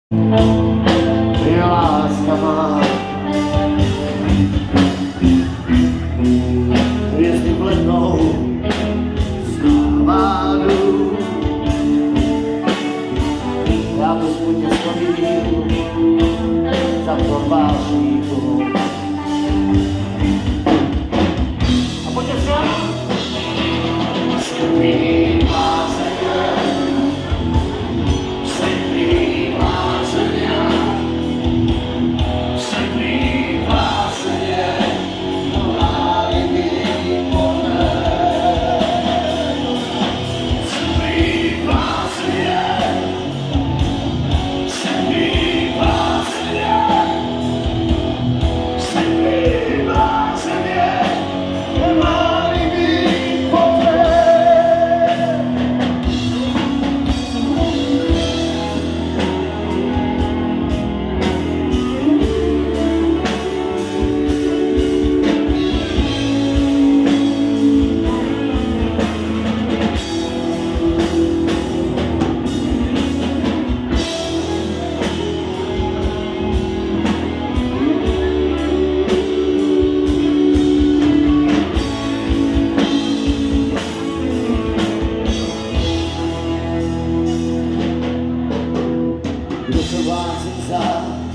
Je láska má, hvězdy blednou z návádu. Já to smutně stojím za provázníku. A pojďte přijat! Skvělý blázeně, skvělý blázeně, skvělý blázeně, mladý pohled. Skvělý blázeně, skvělý blázeně, skvělý blázeně, mladý pohled. Kdo to vás vzal?